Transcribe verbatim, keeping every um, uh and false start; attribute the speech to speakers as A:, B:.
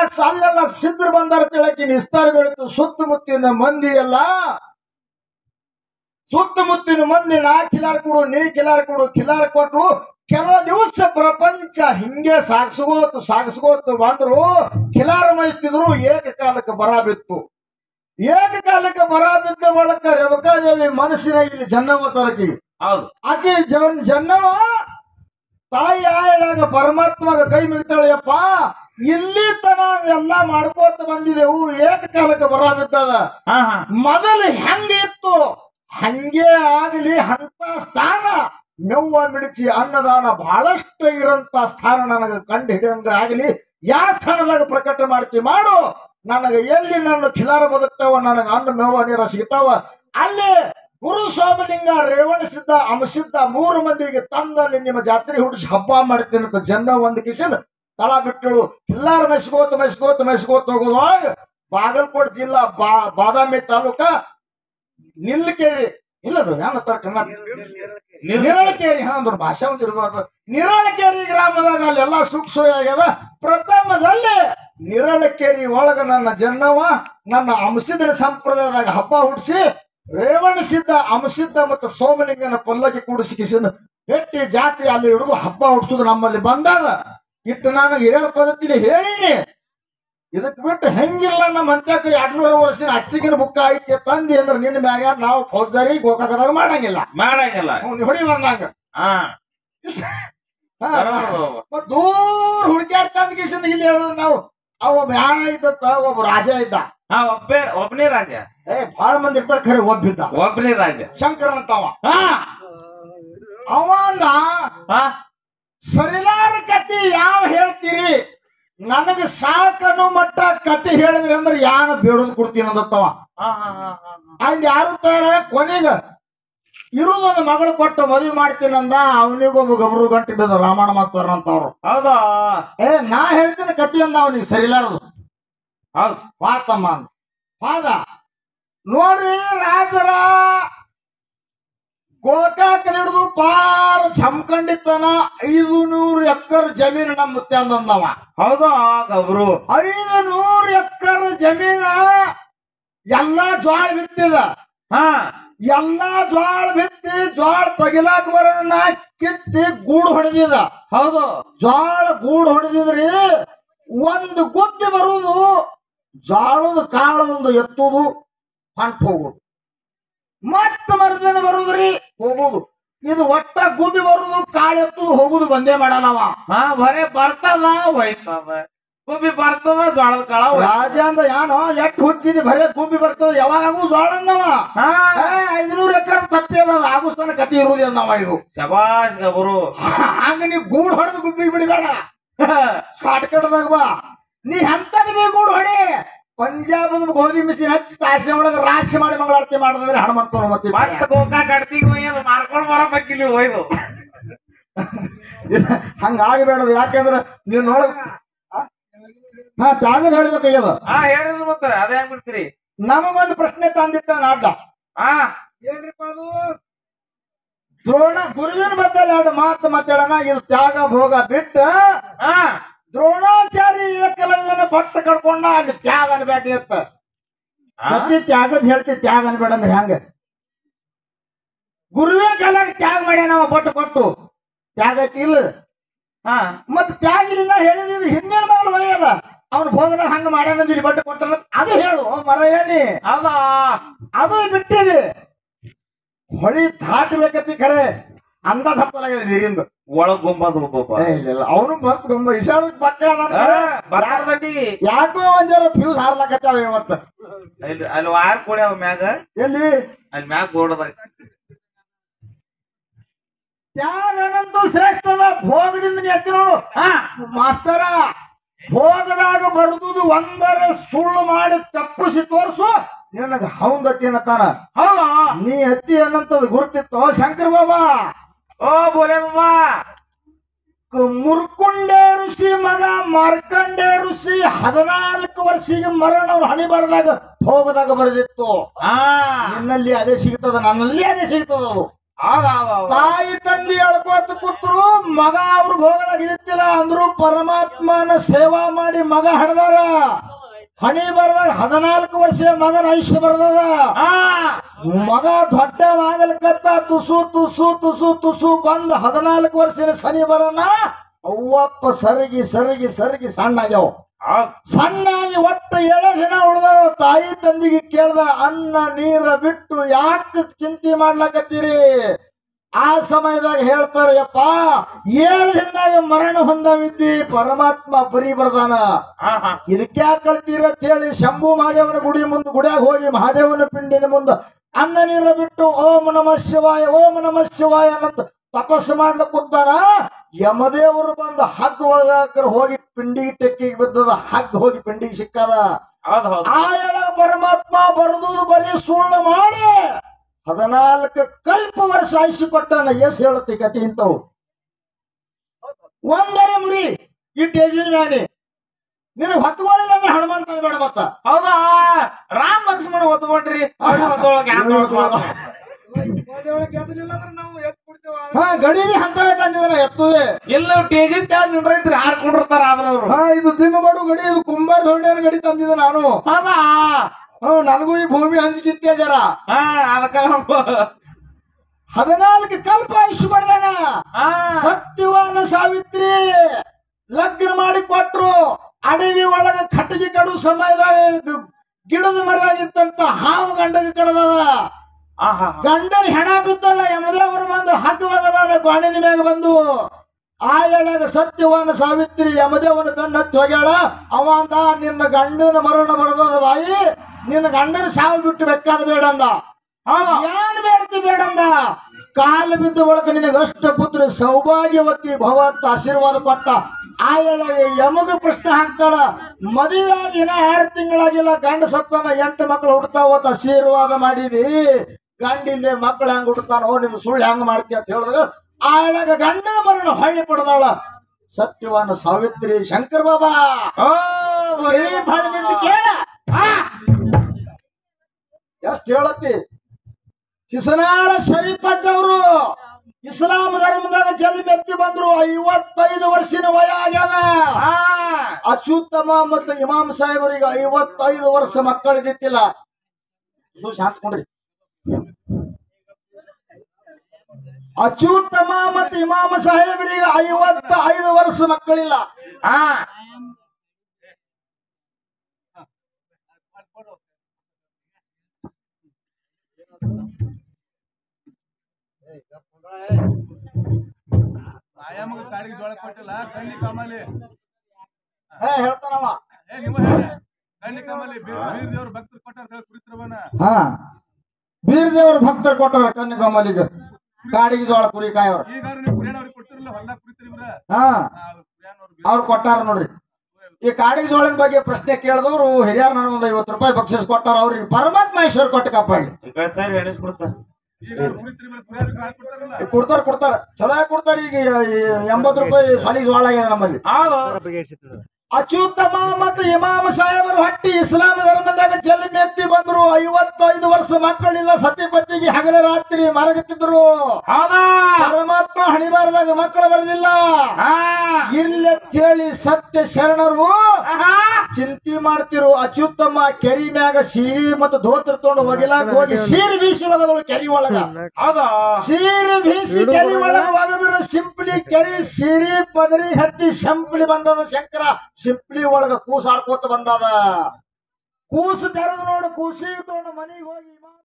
A: ಅಲ್ಲೆಲ್ಲ ಸಿದ್ಧರು ಬಂದಾರ ತಿಳಕಿ ನಿಸ್ತಾರ ಬೆಳಿತು. ಸುತ್ತಮುತ್ತಿನ ಮಂದಿ ಎಲ್ಲ ಸುತ್ತಮುತ್ತಿನ ಮಂದಿ ನಾ ಕಿಲಾರ್ ಕೊಡು ನೀ ಕಿಲಾರ್ ಕೊಡು ಕಿಲಾರ್ ಕೊಟ್ರು. ಕೆಲವು ದಿವಸ ಪ್ರಪಂಚ ಹಿಂಗೆ ಸಾಗಿಸ್ಕೋತು ಸಾಗಿಸ್ಕೋತು ಬಂದ್ರು. ಕಿಲಾರ ಮೈಸ್ತಿದ್ರು ಏಕಕಾಲಕ್ಕೆ ಬರ ಬಿತ್ತು. ಏಕಕಾಲಕ್ಕೆ ಬರ ಬಿದ್ದ ಬಳಕ ರೇವಕಾದೇವಿ ಮನಸ್ಸಿನ ಇಲ್ಲಿ ಜನ್ನವ ತರಕಿ.
B: ಹೌದು
A: ಆಕೆ ಜನ್ ಜನ್ನವ ತಾಯಿ ಆಯಳಾಗ ಪರಮಾತ್ಮಗ ಕೈ ಮುಗಿತಾಳೆಯಪ್ಪ. ಇಲ್ಲಿ ತನ ಎಲ್ಲಾ ಮಾಡ್ಕೋತ ಬಂದಿದೆವು, ಏಕಕಾಲಕ್ಕೆ ಬರ ಬಿದ್ದದ. ಮೊದಲು ಹೆಂಗಿತ್ತು ಹಂಗೆ ಆಗಲಿ. ಅಂತ ಸ್ಥಾನ ಮೆವ್ವ ಮಿಡಿಚಿ ಅನ್ನದಾನ ಬಹಳಷ್ಟು ಇರಂತ ಸ್ಥಾನ ನನಗೆ ಕಂಡು ಹಿಡಿಯಂಗ ಆಗಲಿ. ಯಾವ ಸ್ಥಾನದಾಗ ಪ್ರಕಟ ಮಾಡ್ತಿ ಮಾಡು. ನನಗೆ ಎಲ್ಲಿ ನನ್ನ ಖಿಲಾರ ಬದುಕ್ತಾವ, ನನಗೆ ಅನ್ನ ಮೇವ ನೀರ ಸಿಗ್ತಾವ. ಅಲ್ಲಿ ಗುರು ಸೋಮಲಿಂಗ ರೇವಣ ಸಿದ್ಧ ಅಂಶಿದ್ದ ಮೂರು ಮಂದಿಗೆ ತಂದಲ್ಲಿ ನಿಮ್ಮ ಜಾತ್ರೆ ಹುಟ್ಟಿಸಿ ಹಬ್ಬ ಮಾಡ್ತೀನಿ ಅಂತ ಜನ ಒಂದ್ ಕಿಸಿದ ತಳ ಬಿಟ್ಟಳು. ಖಿಲ್ಲಾರ ಮೆಸ್ಕೋತ ಮೆಸ್ಕೋತ ಮೆಸ್ಕೋತ ಹೋಗೋದ್ರೊಳಗ ಬಾಗಲಕೋಟೆ ಜಿಲ್ಲಾ ಬಾ ಬಾದಾಮಿ ತಾಲೂಕ ನಿಲ್ಕೇರಿ ಇಲ್ಲದು ಏನಂತಾರ ಕರ್ನಾಟಕ ನಿರಳಕೇರಿ. ಹಾ ಅಂದ್ರೆ ಭಾಷೆ ಒಂದು ಇರೋದು. ನಿರಳಕೇರಿ ಗ್ರಾಮದಾಗ ಅಲ್ಲೆಲ್ಲಾ ಸುಖ ಸೋಯ ಆಗ್ಯದ. ಪ್ರಥಮದಲ್ಲಿ ನಿರಳಕೇರಿ ಒಳಗ ನನ್ನ ಜನ್ನವ ನನ್ನ ಅಂಶದ ಸಂಪ್ರದಾಯದಾಗ ಹಬ್ಬ ಹುಟ್ಟಿಸಿ ರೇವಣ ಸಿದ್ಧ ಅಂಶಿದ್ದ ಮತ್ತು ಸೋಮಲಿಂಗನ ಪಲ್ಲಕ್ಕಿ ಕೂಡಿಸಿ ಕಿಸಿನ ಹೆಟ್ಟಿ ಜಾತಿ ಅಲ್ಲಿ ಹಿಡಿದು ಹಬ್ಬ ಹುಟ್ಟಿಸುದು ನಮ್ಮಲ್ಲಿ ಬಂದಾಗ ಇಟ್ಟು ನಾನು ಹಿರಿಯರ ಪದ್ಧತಿಲಿ ಹೇಳಿನಿ. ಇದಕ್ ಬಿಟ್ಟು ಹೆಂಗಿಲ್ಲ ನಮ್ಮ ಅಂತ್ಯಕ್ಕೆ ಎರಡ್ನೂರು ವರ್ಷದ ಅಚ್ಚಿಗಿನ ಬುಕ್ಕ ಐತಿ ತಂದಿ ಅಂದ್ರೆ ನಿನ್ನ ಮ್ಯಾಗ ನಾವು ಫೌಜದಾರಿ ಗೋಕಾಕದಾಗ ಮಾಡಂಗಿಲ್ಲ
B: ಮಾಡಂಗಿಲ್ಲ
A: ಹೊಡಿ ಬಂದಂಗ. ಮತ್ ದೂರ ಹುಡುಕ್ಯಾಡ್ ತಂದ ಕಿಸಿಂದ ಇಲ್ಲಿ ಹೇಳುದು ನಾವು. ಅವ ಒಬ್ಬ ಯಾನ ಇದ್ದ ಒಬ್ಬ ರಾಜ ಇದ್ದ.
B: ಹಾ ಒಬ್ಬೇ ಒಬ್ಬನೇ ರಾಜ.
A: ಏ ಬಹಳ ಮಂದಿ ಇರ್ತಾರ ಖರೆ ಒಬ್ಬಿದ್ದ
B: ಒಬ್ಬನೇ ರಾಜ
A: ಶಂಕರನ್ ಅಂತವ. ಅವ ಅಂದ ಸರಿಲಾರ ಕತಿ ಯಾವ ಹೇಳ್ತೀರಿ, ನನಗ ಸಾಕನು ಮಟ್ಟ ಕತಿ ಹೇಳಿದ್ರಿ ಅಂದ್ರೆ ಯಾನ ಬೇಡೋದು ಕೊಡ್ತೀನಿ ಅಂದತ್ತವ. ಹಂಗ ಯಾರು ತರ ಕೊನೆಗ ಇರುದೊಂದು ಮಗಳು ಕೊಟ್ಟು ಮದುವೆ ಮಾಡ್ತೀನಿ ಅಂದ. ಅವನಿಗೊಬ್ಬ ಗಬ್ರು ಗಂಟೆ ಬಿದ್ದ ರಾಮಣ್ಣ ಮಾಸ್ತರ್ ಅಂತವ್ರು.
B: ಹೌದಾ
A: ಏ ನಾ ಹೇಳ್ತೀನಿ ಕತಿ ಅಂದ ಅವನಿಗೆ ಸರಿಲಾರದು.
B: ಹೌದು
A: ಪಾತಮ್ಮ ಅಂದ ಪಾದ ನೋಡ್ರಿ ರಾಜರ ಗೋಕಾಕ ಹಿಡಿದು ಪಾರ ಜಮ್ಕಂಡಿತ್ತನ ಐದು ನೂರು ಎಕ್ಕರ್ ಜಮೀನು ನಮ್ಮ ಮುತ್ತೆ ಅಂದವ.
B: ಹೌದಾ ಗಬ್ರು
A: ಐದು ನೂರು ಎಕ್ಕರ್ ಜಮೀನ ಎಲ್ಲಾ ಜ್ವಾಳ ಬಿತ್ತಿದ.
B: ಹಾ
A: ಎಲ್ಲಾ ಜ್ವಾಳ ಬಿತ್ತಿ ಜ್ವಾಳ ತಗಿಲಾಕ ಬರೋಣ ಕಿತ್ತಿ ಗೂಡು ಹೊಡೆದಿದ.
B: ಹೌದು
A: ಜ್ವಾಳ ಗೂಡು ಹೊಡೆದಿದ್ರಿ ಒಂದು ಗುಬ್ಬಿ ಬರುವುದು, ಜ್ವಾಳದ ಕಾಳು ಒಂದು ಎತ್ತುವುದು ಹೊಂಟು ಹೋಗುದು, ಮತ್ತ ಮರುದಿನ ಬರುದ್ರಿ ಹೋಗುದು. ಇದು ಒಟ್ಟ ಗುಬ್ಬಿ ಬರುದು ಕಾಳು ಎತ್ತುದು ಹೋಗುದು ಬಂದೇ ಮಾಡನವ.
B: ಹಾ ಬರೇ ಬರ್ತದ ಹೋಯ್ತದ. ಗುಬ್ಬಿ ಬರ್ತದ ಜ್ವಾಳದ ಕಾಳ.
A: ರಾಜ ಅಂದ ಯಾನೋ ಎಟ್ ಹುಚ್ಚಿದಿ ಬರೇ ಗುಬ್ಬಿ ಬರ್ತದ ಯಾವಾಗೂ ಜ್ವಾಳ ಅಂದವ. ಐದ್ನೂರು ಎಕರೆ ತಪ್ಪಿ ಅದ ಆಗುಸ್ತಾನ ಕತಿ ಇರುವುದಿ ಅಂದವ. ಇದು
B: ಶಬಾಷ್ ಗಬ್ರು.
A: ಹಂಗ ನೀ ಗೂಡ್ ಹೊಡೆದು ಗುಬ್ಬಿ ಬಿಡಬೇಡ, ಶಾರ್ಟ್ ಕಟ್ದಾಗ ಬಾ. ನೀ ಎಂತದ ಬಿ ಗೂಡ್ ಹೊಡಿ. ಪಂಜಾಬದ ಗೋಧಿ ಮಿಷಿನ್ ಹಚ್ಚಿ ತಾಸೆ ಒಳಗ ರಾಶಿ ಮಾಡಿ ಮಂಗಳಾರತಿ ಮಾಡಿದ್ರೆ ಹನುಮಂತನ ಮತ್ತೆ
B: ಮತ್ತೆ ಗೋಕಾಕ್ ಅಡ್ತಿಗೆ ಒಯ್ಯೋದು ಮಾರ್ಕೊಂಡು ಬರಬೇಕಿಲ್ಲಿ ಒಯ್ದು.
A: ಹಂಗಾಗಬೇಡದು. ಯಾಕಂದ್ರ ನೀವ್ ನೋಡ ಹಾ ತ್ಯಾಗ ಹೇಳ್ಬೇಕಾಗ್ಯದ.
B: ಹಾ ಹೇಳಿದ್ರು ಮತ್ತೆ ಅದೇ ಬಿಡ್ತೀರಿ.
A: ನಮಗೊಂದು ಪ್ರಶ್ನೆ ತಂದಿಟ್ಟ ಅಡ್ಡ.
B: ಹಾ
A: ಏನ್ರಿಪ್ಪ ಅದು? ದ್ರೋಣ ಗುರುವಿನ ಬದ್ದಲ್ಲಿ ಎರಡು ಮಾತು ಮಾತಾಡೋಣ. ಇದು ತ್ಯಾಗ ಭೋಗ ಬಿಟ್ಟ ಹಾ ದ್ರೋಣಾಚಾರಿ ಏಕಲವ್ಯನ ಭಕ್ತ ಕಡ್ಕೊಂಡ ಅಲ್ಲಿ ತ್ಯಾಗ ಅನ್ಬೇಡಿ ಅಂತ. ಪ್ರತಿ ತ್ಯಾಗದ ಹೇಳ್ತಿ ತ್ಯಾಗ ಅನ್ಬೇಡ ಅಂದ್ರೆ ಹೆಂಗ? ಗುರುವಿನ ಕಾಲಾಗ ತ್ಯಾಗ ಮಾಡ್ಯ ನಾವು ಬಟ್ಟು ಕೊಟ್ಟು ತ್ಯಾಗ ಐತಿ ಇಲ್ಲ. ಹಾ ಮತ್ ತ್ಯಾಗ ಇಲ್ಲ ಹೇಳಿದ್ರೆ ಹಿಂದಿನ ಮಗಳು ಒಯ್ಯದ ಅವ್ನ ಭೋಗನ ಹಂಗ ಮಾಡ್ಯಾನ ಬಟ್ಟು ಕೊಟ್ಟ ಅದು ಹೇಳು ಮರ ಏನಿ ಅದ ಅದು ಬಿಟ್ಟಿದೆ. ಹೊಳಿ ದಾಟಬೇಕತಿ ಖರೆ ಅಂದಾಜ್ ಹತ್ತಲಾಗಿದೆ ನೀರಿಂದ
B: ಒಳಗ್ ಗುಂಬದು
A: ಇಲ್ಲ. ಅವನು ಮಸ್ತ್ ಗುಂಬ ಇಶಾಳ ಪಕ್ಕ ಯಾಕೋ ಒಂದ್ ಜರ ಫ್ಯೂಸ್ ಹಾರ್ಲಾಕತ್ತಾವ ಇವತ್ತ.
B: ಅಲ್ಲಿ ವಾರ್ ಕೊಡಿ ಅವ್ ಮ್ಯಾಗ
A: ಎಲ್ಲಿ
B: ಅಲ್ಲಿ ಮ್ಯಾಗ ಗೋಡದ
A: ತ್ಯಾಗನಂತೂ ಶ್ರೇಷ್ಠದ. ಭೋಗದಿಂದ ಎತ್ತಿ ನೋಡು. ಹಾ ಮಾಸ್ತರ ಭೋಗದಾಗ ಬರುದು ಒಂದರ ಸುಳ್ಳು ಮಾಡಿ ತಪ್ಪಿಸಿ ತೋರ್ಸು ನಿನಗ ಹೌದತ್ತಿ ಅನ್ನತಾನ. ಹೌದ ನೀ ಹತ್ತಿ ಅನ್ನಂತದ್ ಗುರ್ತಿತ್ತು ಶಂಕರ ಬಾಬಾ.
B: ಓ ಬೋಲೆ ಬಾಬಾ.
A: ಮುರ್ಕುಂಡೆ ಋಷಿ ಮಗ ಮಾರ್ಕಂಡೆ ಋಷಿ ಹದಿನಾಲ್ಕು ವರ್ಷಿಗೆ ಮರಣ ಅವ್ರು ಹಣಿ ಬರದಾಗ ಭೋಗದಾಗ ಬರೆದಿತ್ತು. ಆ ನಿನ್ನಲ್ಲಿ ಅದೇ ಸಿಗ್ತದ, ನನ್ನಲ್ಲಿ ಅದೇ ಸಿಗ್ತದ. ಅದು ತಾಯಿ ತಂದಿ ಎಳ್ಕೋತ ಕೂತ್ರು ಮಗ ಅವ್ರ ಭೋಗಲಾಗಿದ್ದಿಲ್ಲ ಅಂದ್ರು ಪರಮಾತ್ಮನ ಸೇವಾ ಮಾಡಿ ಮಗ ಹಡ್ದಾರ. ಹಣಿ ಬರ್ದಾಗ ಹದಿನಾಲ್ಕು ವರ್ಷ ಮಗನ ಆಯುಷ್ಯ ಬರ್ದದ. ಮಗ ದೊಡ್ಡ ಆಗಲ್ಕತ್ತ ತುಸು ತುಸು ತುಸು ತುಸು ಬಂದ್ ಹದಿನಾಲ್ಕು ವರ್ಷದ ಶನಿ ಬರನ ಅವ್ವಪ್ಪ ಸರಗಿ ಸರಗಿ ಸರಗಿ ಸಣ್ಣಾಗ್ಯಾವ. ಸಣ್ಣಾಗಿ ಒಟ್ಟು ಏಳು ದಿನ ಉಳ್ದಾರ. ತಾಯಿ ತಂದಿಗೆ ಕೇಳ್ದ, ಅನ್ನ ನೀರ ಬಿಟ್ಟು ಯಾಕೆ ಚಿಂತೆ ಮಾಡ್ಲಕತ್ತೀರಿ? ಆ ಸಮಯದಾಗ ಹೇಳ್ತಾರ, ಯಪ್ಪ ಏಳು ದಿನದಾಗ ಮರಣ ಹೊಂದವಿದ್ದಿ ಪರಮಾತ್ಮ ಬರೀ ಬರ್ದಾನ, ಇದಕ್ಕೆ ಕಳ್ತೀರ ಅಂತ ಹೇಳಿ ಶಂಭು ಮಹಾದೇವನ ಗುಡಿ ಮುಂದೆ ಗುಡಿಯಾಗ ಹೋಗಿ ಮಹಾದೇವನ ಪಿಂಡಿನ ಮುಂದೆ ಅನ್ನ ನೀರ ಬಿಟ್ಟು ಓಂ ನಮಃ ಶಿವಾಯ ಓಂ ನಮಃ ಶಿವಾಯ ಅನ್ನಂತ ತಪಸ್ಸು ಮಾಡ್ಲಿಕ್ಕೆ ಕೂತಾರ. ಯಮದೇವರು ಬಂದು ಹಗ್ಗ ಒಳಗಾಕರ್ ಹೋಗಿ ಪಿಂಡಿಗೆ ಟೆಕ್ಕಿಗೆ ಬಿದ್ದದ. ಹಗ್ಗ ಹೋಗಿ ಪಿಂಡಿಗೆ ಸಿಕ್ಕದ. ಆ ಎಳ ಪರಮಾತ್ಮ ಬರೆದು ಬರೀ ಸುಳ್ಳು ಮಾಡಿ ಹದಿನಾಲ್ಕು ಕಲ್ಪ ವರ್ಷ ಆಯುಷ್ಯ ಕೊಟ್ಟಾನ. ಎಸ್ ಹೇಳುತ್ತೆ ಕತಿ ಇಂಥವು. ಒಂದರೆ ಮುರಿ ಈ ಟೇಜಿನ ಮ್ಯಾನಿ ನಿನಗೆ ಹೊತ್ಕೊಳ್ಳಿಲ್ಲ ಅಂದ್ರೆ ಹನುಮಂತ ಬೇಡ ಮತ್ತ.
B: ಹೌದಾ, ರಾಮ್ ಲಕ್ಷ್ಮಣ ಹೊತ್ಕೊಂಡ್ರಿ.
A: ಹಾ ಗಡಿಬಿ ಅಂತ ತಂದಿದ್ರ ಎತ್ತುವೆ
B: ಎಲ್ಲ ಟೇಜಿನ್ ತ್ಯಾಗ ನಿಂಡ್ರೈತ್ರಿ ಹಾರ್ಕೊಂಡಿರ್ತಾರ. ಆದ್ರ ಅವ್ರು
A: ಹಾ ಇದು ದಿನಬಡು ಗಡಿ, ಇದು ಕುಂಬಾರ ದೊಡ್ಡ ಗಡಿ ತಂದಿದ್ದ ನಾನು.
B: ಹೌದಾ,
A: ಹ್ಮ್ ನನಗೂ ಈ ಭೂಮಿ ಹಂಚಿಕಿತ್ಯ ಜರ.
B: ಹಾ ಅದಕ್ಕ
A: ಹದಿನಾಲ್ಕು ಕಲ್ಪ ಆಯುಷ್ಯ ಪಡೆದಾನ. ಸತ್ಯವಾನ ಸಾವಿತ್ರಿ ಲಗ್ನ ಮಾಡಿ ಕೊಟ್ರು. ಅಡವಿ ಒಳಗ ಕಟ್ಟಿಗೆ ಕಡು ಸಮಯದಾಗ ಗಿಡದ ಮರವಾಗಿತ್ತಂತ ಹಾವು ಗಂಡಗೆ ಕಡದದ. ಗಂಡನ ಹೆಣ ಬಿದ್ದಲ್ಲ, ಯಮದೇವರು ಬಂದು ಹದ್ದು ಹೋಗದಾನ ಗಾಣಿನ ಮ್ಯಾಗ ಬಂದು. ಆ ಎಳಗ ಸತ್ಯವಾನ ಸಾವಿತ್ರಿ ಯಮದೇವನ ಬೆನ್ನ ಹತ್ತಿ ಹೋಗ್ಯಾಳ. ಅವ ಅಂದ, ನಿನ್ನ ಗಂಡನ ಮರಣ ಬರದದ ಬಾಯಿ, ನಿನ್ನ ಗಂಡನ ಸಾವು ಬಿಟ್ಟು ಬೇಕಾದ ಬೇಡಂದ. ಏನ್ ಬೇಡ್ತಿ ಬೇಡಂದ. ಕಾಲು ಬಿದ್ದ ಒಳಗ ನಿನಗೆ ಅಷ್ಟ ಪುತ್ರ ಸೌಭಾಗ್ಯವತಿ ಭವತ್ ಆಶೀರ್ವಾದ ಕೊಟ್ಟ. ಆ ಎಳಗ ಯಮಗ ಪ್ರಶ್ನೆ ಹಾಕ್ತಾಳ, ಮದುವೆ ದಿನ ಆರು ತಿಂಗಳಾಗಿಲ್ಲ, ಗಂಡ ಸತ್ತನ ಎಂಟು ಮಕ್ಕಳು ಹುಡ್ತಾವತ್ ಆಶೀರ್ವಾದ ಮಾಡಿದಿ, ಗಂಡಿಲ್ಲೇ ಮಕ್ಕಳು ಹೆಂಗ್ ಹುಡ್ತಾನೋ, ನಿನ್ನ ಸುಳ್ಳು ಹೆಂಗ್ ಮಾಡ್ತೀಯ ಅಂತ ಹೇಳಿದಾಗ ಆ ಎಳಗ ಗಂಡನ ಮರಣ ಹೊಳ್ಳಿ ಪಡೆದಾಳ ಸತ್ಯವಾನ ಸಾವಿತ್ರಿ. ಶಂಕರ್ ಬಾಬಾ ಕೇಳ ಎಷ್ಟ್ ಹೇಳತ್ತಿ. ಶಿಸನಾಳ ಶರೀಫ್ ಅವರು ಇಸ್ಲಾಂ ಧರ್ಮದಾಗ ಜನ್ಮೆತ್ತಿ ಬಂದ್ರು. ಐವತ್ತೈದು ವರ್ಷದ ವಯ ಆಗ್ಯಾದ. ಅಚ್ಯುತಮ ಮತ್ತು ಇಮಾಮ್ ಸಾಹೇಬರಿಗೆ ಐವತ್ತೈದು ವರ್ಷ ಮಕ್ಕಳಿದ್ದಿಲ್ಲ. ಶಾಂತಕೊಂಡ್ರಿ. ಅಚ್ಯುತಮ ಮತ್ತು ಇಮಾಮ ಸಾಹೇಬರಿಗೆ ಐವತ್ತ ಐದು ವರ್ಷ ಮಕ್ಕಳಿಲ್ಲ. ಆ
C: ಜೋಳ ಕೊಟ್ಟಿಲ್ಲ ಕಣ್ಣಿ ಕಮಲಿ
A: ಹೇಳ್ತಾನವ.
C: ಕಣ್ಣಿ ಕಮಲಿ ಬೀರ್ ದೇವ್ರ ಭಕ್ತರು ಕೊಟ್ಟಾರ ಕುರಿತ್ರವನ.
A: ಹಾ ಬೀರ್ ದೇವ್ರ ಭಕ್ತರು ಕೊಟ್ಟಾರ ಕಣ್ಣಿ ಕಮಲಿಗೆ ಕಾಡಿಗೆ ಜೋಳ ಕುರಿ ಕಾಯವ್ರ.
C: ಈಗ ನೀವು ಕುರಿಯನವ್ರಿಗೆ ಕೊಡ್ತಿರಲ್ಲ ಹೊಲ್ದಾಗ ಕುರಿತಿರಿವ್ರ.
A: ಹಾ ಅವ್ರು ಕೊಟ್ಟಾರ ನೋಡ್ರಿ. ಈ ಕಾಡಿಗೆ ಜೋಳಿನ ಬಗ್ಗೆ ಪ್ರಶ್ನೆ ಕೇಳಿದವ್ರು ಹಿರಿಯರ್ ನನಗೊಂದು ಐವತ್ತು ರೂಪಾಯಿ ಬಕ್ಷಿಸ್ ಕೊಟ್ಟಾರ. ಅವ್ರಿಗೆ ಪರಮಾತ್ಮ ಈಶ್ವರ್ ಕೊಟ್ಟು ಕಾಪಾಡಿ ಕೊಡ್ತಾರ ಕೊಡ್ತಾರ ಚಲೋ ಕೊಡ್ತಾರ. ಈಗ ಎಂಬತ್ತು ರೂಪಾಯಿ ಸಾಲಿ ಜೋಳ ಆಗ್ಯದ ನಮ್ಮಲ್ಲಿ. ಅಚ್ಯುತಮ ಮತ್ತು ಇಮಾಮ ಸಾಹೇಬರು ಹಟ್ಟಿ ಇಸ್ಲಾಂ ಧರ್ಮದಾಗ ಜನ್ಮೆತ್ತಿ ಬಂದ್ರು. ಐವತ್ತೈದು ವರ್ಷ ಮಕ್ಕಳಿಲ್ಲ. ಸತಿಪತಿಗೆ ಹಗಲ ರಾತ್ರಿ ಮರಗುತ್ತಿದ್ರು. ಪರಮಾತ್ಮ ಹಣಿಬಾರದಾಗ ಮಕ್ಕಳು ಬರಲಿಲ್ಲ. ಇರ್ಲಿ ಸತ್ಯ ಶರಣರು ಚಿಂತೆ ಮಾಡ್ತಿರು. ಅಚ್ಯುತಮ್ಮ ಕೆರಿ ಮ್ಯಾಗ ಸೀರಿ ಮತ್ತು ಧೋತ್ರ ತೊಗೊಂಡು ಒಗಿಲಾಕ ಹೋಗಿ ಸೀರಿ ಬೀಸಿ ಒಗದಳು ಕೆರಿ ಒಳಗ. ಸೀರಿ ಬೀಸಿ ಕೆರಿ ಒಳಗ ಒಗದ್ರು ಸಿಂಪ್ಲಿ ಕೆರಿ ಸೀರಿ ಪದರಿ ಹತ್ತಿ ಸಂಪ್ಲಿ ಬಂದದ. ಶಂಕರ ಸಿಂಪ್ಲಿ ಒಳಗ ಕೂಸ ಆಡ್ಕೋತ ಬಂದದ. ಕೂಸು ತೆರೆದು ನೋಡು, ಕೂಸಿ ತಗೊಂಡು ಮನೆಗೆ ಹೋಗಿ